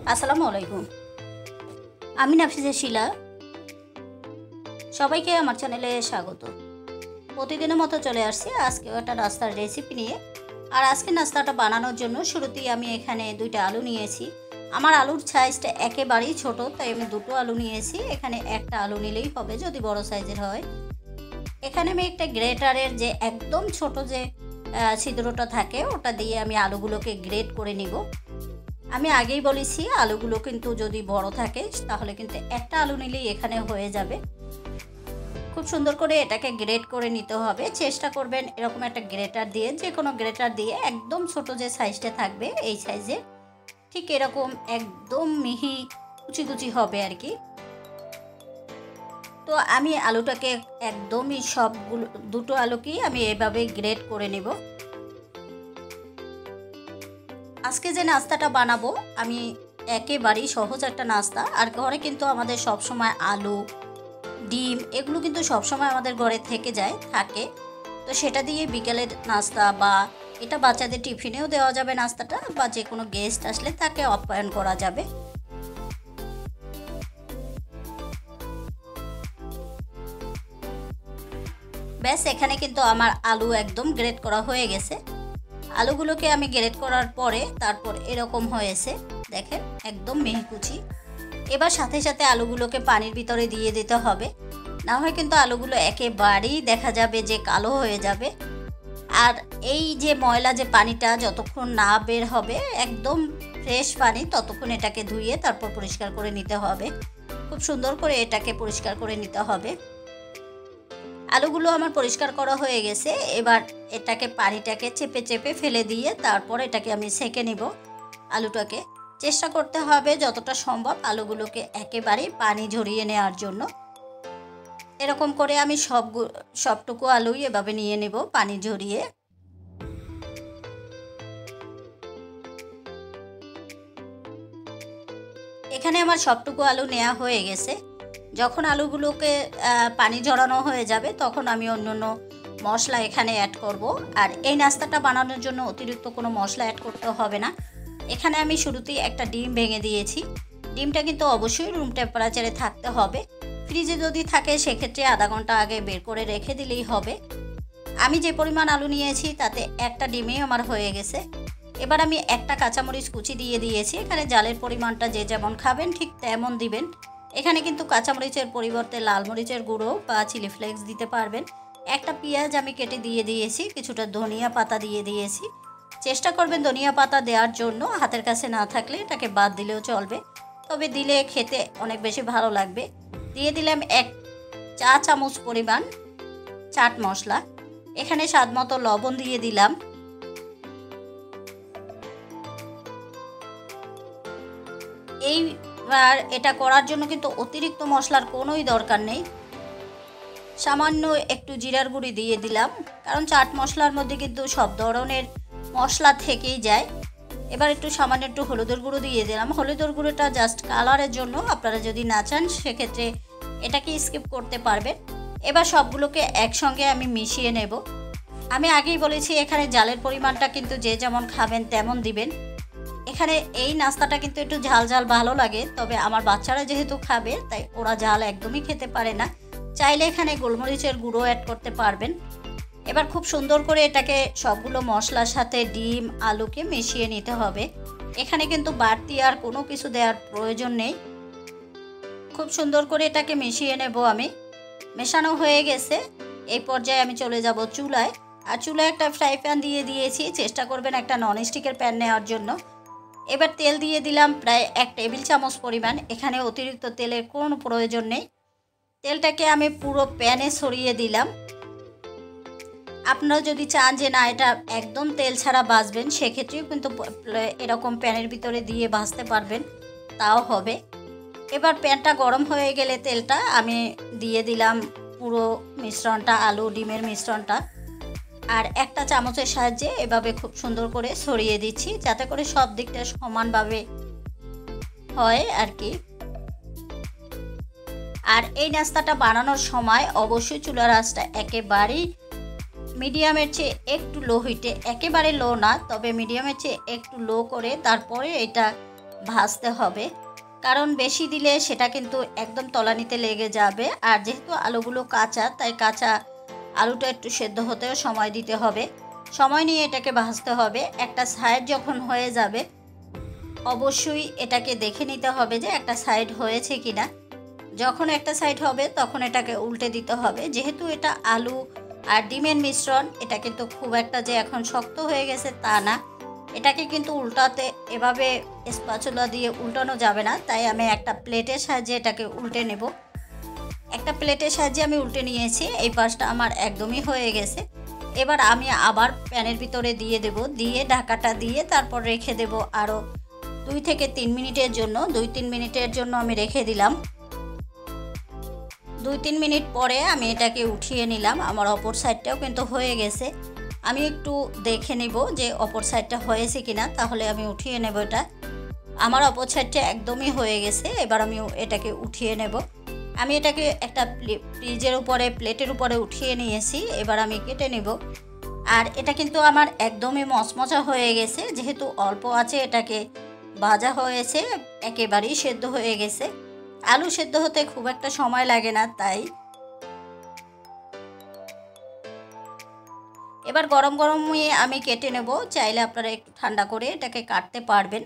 আসসালামু আলাইকুম। আমি নাফিজা শিলা। সবাইকে আমার চ্যানেলে স্বাগত। প্রতিদিনের মতো চলে আসছি আজকেও একটা নাস্তার রেসিপি নিয়ে। আর আজকে নাস্তাটা বানানোর জন্য শুরুতেই আমি এখানে 2টা আলু নিয়েছি। আমার আলুর সাইজটা একেবারেই ছোট, তাই আমি 2টো আলু নিয়েছি। এখানে একটা আলু নিলেই হবে যদি বড় সাইজের হয়। এখানে আমি একটা গ্রেটারের যে একদম ছোট যে ছিদ্রটা থাকে ওটা দিয়ে আমি আলুগুলোকে গ্রেট করে নিব। আমি আগেই বলেছি আলুগুলো কিন্তু যদি বড় থাকে তাহলে কিন্তু একটা আলু নিলেই এখানে হয়ে যাবে। খুব সুন্দর করে এটাকে গ্রেট করে নিতে হবে। চেষ্টা করবেন এরকম একটা গ্রেটার দিয়ে, যে কোনো গ্রেটার দিয়ে একদম ছোট যে সাইজটা থাকবে এই সাইজে ঠিক এরকম একদম মিহি কুচি কুচি হবে আর কি। তো আমি আলুটাকে একদমই সবগুলো 2টো আলুকেই আমি এভাবে গ্রেট করে নেব। আজকে যে নাস্তাটা বানাবো আমি একেবারেই সহজ একটা নাস্তা। আর ঘরে কিন্তু আমাদের সব সময় আলু, ডিম এগুলো কিন্তু সব সময় আমাদের ঘরে থেকে থাকে। তো সেটা দিয়ে বিকেলের নাস্তা বা এটা বাচ্চাদের টিফিনেও দেওয়া যাবে নাস্তাটা, বা যে কোনো গেস্ট আসলে তাকে আপ্যায়ন করা যাবে। ব্যাস, এখানে কিন্তু আমার আলু একদম গ্রেট করা হয়ে গেছে। আলুগুলোকে আমি গ্রেট করার পরে তারপর এরকম হয়েছে, দেখেন একদম মিহি কুচি। এবার সাথে সাথে আলুগুলোকে পানির ভিতরে দিয়ে দিতে হবে, না হয় কিন্তু আলুগুলো একেবারেই দেখা যাবে যে কালো হয়ে যাবে। আর এই যে ময়লা যে পানিটা যতক্ষণ না বের হবে, একদম ফ্রেশ পানি, ততক্ষণ এটাকে ধুয়ে তারপর পরিষ্কার করে নিতে হবে। খুব সুন্দর করে এটাকে পরিষ্কার করে নিতে হবে। আলুগুলো আমার পরিষ্কার করা হয়ে গেছে। এবার এটাকে পানিটাকে চেপে চেপে ফেলে দিয়ে তারপর এটাকে আমি সেঁকে নিব। আলুটাকে চেষ্টা করতে হবে যতটা সম্ভব আলুগুলোকে একেবারেই পানি ঝরিয়ে নেওয়ার জন্য। এরকম করে আমি সবটুকু আলুই এভাবে নিয়ে নেব পানি ঝরিয়ে। এখানে আমার সবটুকু আলু নেওয়া হয়ে গেছে। যখন আলুগুলোকে পানি ঝরানো হয়ে যাবে তখন আমি অন্যান্য মশলা এখানে অ্যাড করব। আর এই নাস্তাটা বানানোর জন্য অতিরিক্ত কোনো মশলা অ্যাড করতে হবে না। এখানে আমি শুরুতেই একটা ডিম ভেঙে দিয়েছি। ডিমটা কিন্তু অবশ্যই রুম টেম্পারেচারে থাকতে হবে। ফ্রিজে যদি থাকে সেক্ষেত্রে আধা ঘন্টা আগে বের করে রেখে দিলেই হবে। আমি যে পরিমাণ আলু নিয়েছি তাতে একটা ডিমেই আমার হয়ে গেছে। এবার আমি একটা কাঁচামরিচ কুচি দিয়ে দিয়েছি। এখানে ঝালের পরিমাণটা যে যেমন খাবেন ঠিক তেমন দিবেন। এখানে কিন্তু কাঁচামরিচের পরিবর্তে লাল মরিচের গুঁড়ো বা চিলি ফ্লেক্স দিতে পারবেন। একটা পেঁয়াজ আমি কেটে দিয়ে দিয়েছি, কিছুটা ধনিয়া পাতা দিয়ে দিয়েছি। চেষ্টা করবেন ধনিয়া পাতা দেওয়ার জন্য, হাতের কাছে না থাকলে এটাকে বাদ দিলেও চলবে, তবে দিলে খেতে অনেক বেশি ভালো লাগবে। দিয়ে দিলাম 1 চা চামচ পরিমাণ চাট মশলা। এখানে স্বাদ মতো লবণ দিয়ে দিলাম। এইবার এটা করার জন্য কিন্তু অতিরিক্ত মশলার কোনোই দরকার নেই। সামান্য একটু জিরার গুঁড়ি দিয়ে দিলাম, কারণ চাট মশলার মধ্যে কিন্তু সব ধরনের মশলা থেকেই যায়। এবার সামান্য একটু হলুদের গুঁড়ো দিয়ে দিলাম। হলুদের গুঁড়োটা জাস্ট কালারের জন্য, আপনারা যদি না চান সেক্ষেত্রে এটাকে স্কিপ করতে পারবেন। এবার সবগুলোকে একসঙ্গে আমি মিশিয়ে নেব। আমি আগেই বলেছি এখানে ঝালের পরিমাণটা কিন্তু যে যেমন খাবেন তেমন দিবেন। এখানে এই নাস্তাটা কিন্তু একটু ঝাল ঝাল ভালো লাগে, তবে আমার বাচ্চারা যেহেতু খাবে তাই ওরা ঝাল একদমই খেতে পারে না। চাইলে এখানে গোলমরিচের গুঁড়ো অ্যাড করতে পারবেন। এবার খুব সুন্দর করে এটাকে সবগুলো মশলার সাথে ডিম আলুকে মিশিয়ে নিতে হবে। এখানে কিন্তু বাড়তি আর কোনো কিছু দেওয়ার প্রয়োজন নেই। খুব সুন্দর করে এটাকে মিশিয়ে নেব আমি। মেশানো হয়ে গেছে। এই পর্যায়ে আমি চলে যাব চুলায়। আর চুলায় একটা ফ্রাই প্যান দিয়ে দিয়েছি। চেষ্টা করবেন একটা ননস্টিকের প্যান নেওয়ার জন্য। এবার তেল দিয়ে দিলাম প্রায় 1 টেবিল চামচ পরিমাণ। এখানে অতিরিক্ত তেলের কোনো প্রয়োজন নেই। তেলটাকে আমি পুরো প্যানে ছড়িয়ে দিলাম। আপনারা যদি চান যে না এটা একদম তেল ছাড়া ভাজবেন, সেক্ষেত্রেও কিন্তু এরকম প্যানের ভিতরে দিয়ে ভাজতে পারবেন, তাও হবে। এবার প্যানটা গরম হয়ে গেলে তেলটা আমি দিয়ে দিলাম পুরো মিশ্রণটা, আলু ডিমের মিশ্রণটা। আর একটা চামচের সাহায্যে এভাবে খুব সুন্দর করে ছড়িয়ে দিচ্ছি, যাতে করে সব দিকটা সমানভাবে হয় আর কি। আর এই নাস্তাটা বানানোর সময় অবশ্যই চুলার আঁচটা একেবারেই মিডিয়ামের চেয়ে একটু লো হিটে, একেবারে লো না, তবে মিডিয়ামের চেয়ে একটু লো করে তারপরে এটা ভাজতে হবে, কারণ বেশি দিলে সেটা কিন্তু একদম তলানিতে লেগে যাবে। আর যেহেতু আলুগুলো কাঁচা, তাই কাঁচা আলুটা একটু সেদ্ধ হতেও সময় দিতে হবে। সময় নিয়ে এটাকে ভাজতে হবে। একটা সাইড যখন হয়ে যাবে, অবশ্যই এটাকে দেখে নিতে হবে যে একটা সাইড হয়েছে কিনা। যখন একটা সাইড হবে তখন এটাকে উল্টে দিতে হবে। যেহেতু এটা আলু আর ডিমের মিশ্রণ, এটা কিন্তু খুব একটা যে এখন শক্ত হয়ে গেছে তা না। এটাকে কিন্তু উল্টাতে এভাবে স্প্যাচুলা দিয়ে উল্টানো যাবে না, তাই আমি একটা প্লেটের সাহায্যে এটাকে উল্টে নেব। একটা প্লেটের সাহায্যে আমি উল্টে নিয়েছি। এই পাশটা আমার একদমই হয়ে গেছে। এবার আমি আবার প্যানের ভিতরে দিয়ে দেব, দিয়ে ঢাকাটা দিয়ে তারপর রেখে দেব আরও 2 থেকে 3 মিনিটের জন্য। 2-3 মিনিটের জন্য আমি রেখে দিলাম। 2-3 মিনিট পরে আমি এটাকে উঠিয়ে নিলাম। আমার অপর সাইডটাও কিন্তু হয়ে গেছে। আমি একটু দেখে নিব যে অপর সাইডটা হয়েছে কিনা, তাহলে আমি উঠিয়ে নেব এটা। আমার অপর সাইডটা একদমই হয়ে গেছে। এবার আমি এটাকে উঠিয়ে নেব। আমি এটাকে একটা ফ্রিজের উপরে, প্লেটের উপরে উঠিয়ে নিয়েছি। এবার আমি কেটে নেব। আর এটা কিন্তু আমার একদমই মচমচা হয়ে গেছে, যেহেতু অল্প আছে এটাকে ভাজা হয়েছে, একেবারেই সেদ্ধ হয়ে গেছে। আলু সেদ্ধ হতে খুব একটা সময় লাগে না, তাই। এবার গরম গরমই আমি কেটে নেব। চাইলে আপনারা একটু ঠান্ডা করে এটাকে কাটতে পারবেন।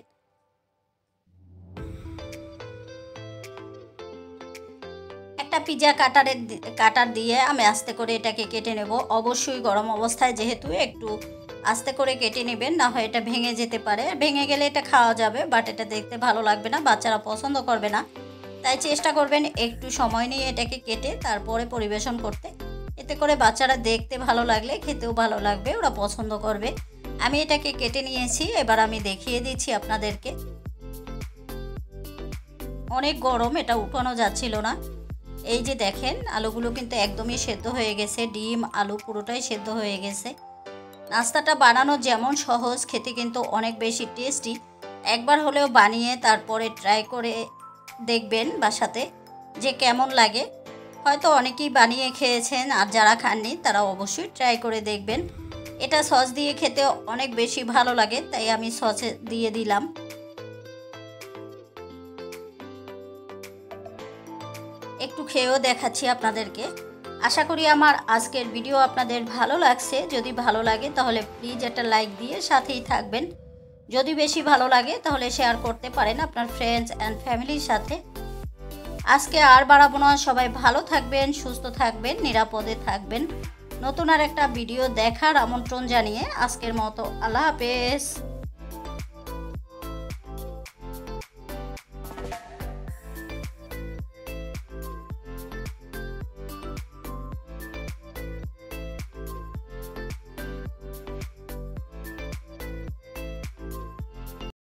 একটা পিৎজা কাটার দিয়ে আমি আস্তে করে এটাকে কেটে নেব। অবশ্যই গরম অবস্থায় যেহেতু একটু আস্তে করে কেটে নেবেন, না হয় এটা ভেঙে যেতে পারে। ভেঙে গেলে এটা খাওয়া যাবে, বাট এটা দেখতে ভালো লাগবে না, বাচ্চারা পছন্দ করবে না। তাই চেষ্টা করবেন একটু সময় নিয়ে এটাকে কেটে তারপরে পরিবেশন করতে। এতে করে বাচ্চারা দেখতে ভালো লাগলে খেতেও ভালো লাগবে, ওরা পছন্দ করবে। আমি এটাকে কেটে নিয়েছি। এবার আমি দেখিয়ে দিচ্ছি আপনাদেরকে। অনেক গরম, এটা উঠানো যাচ্ছিল না। এই যে দেখেন, আলুগুলো কিন্তু একদমই সেদ্ধ হয়ে গেছে। ডিম আলু পুরোটাই সেদ্ধ হয়ে গেছে। নাস্তাটা বানানো যেমন সহজ, খেতে কিন্তু অনেক বেশি টেস্টি। একবার হলেও বানিয়ে তারপরে ট্রাই করে দেখবেন বাসাতে যে কেমন লাগে। হয়তো অনেকেই বানিয়ে খেয়েছেন, আর যারা খাননি তারা অবশ্যই ট্রাই করে দেখবেন। এটা সস দিয়ে খেতে অনেক বেশি ভালো লাগে, তাই আমি সসে দিয়ে দিলাম। একটু খেয়েও দেখাচ্ছি আপনাদেরকে। আশা করি আমার আজকের ভিডিও আপনাদের ভালো লাগছে। যদি ভালো লাগে তাহলে প্লিজ একটা লাইক দিয়ে সাথেই থাকবেন। যদি বেশি ভালো লাগে তাহলে শেয়ার করতে পারেন আপনার ফ্রেন্ডস অ্যান্ড ফ্যামিলির সাথে। আজকে আর বাড়াবো না, সবাই ভালো থাকবেন, সুস্থ থাকবেন, নিরাপদে থাকবেন। নতুন আর একটা ভিডিও দেখার আমন্ত্রণ জানিয়ে আজকের মতো আল্লাহ হাফেজ।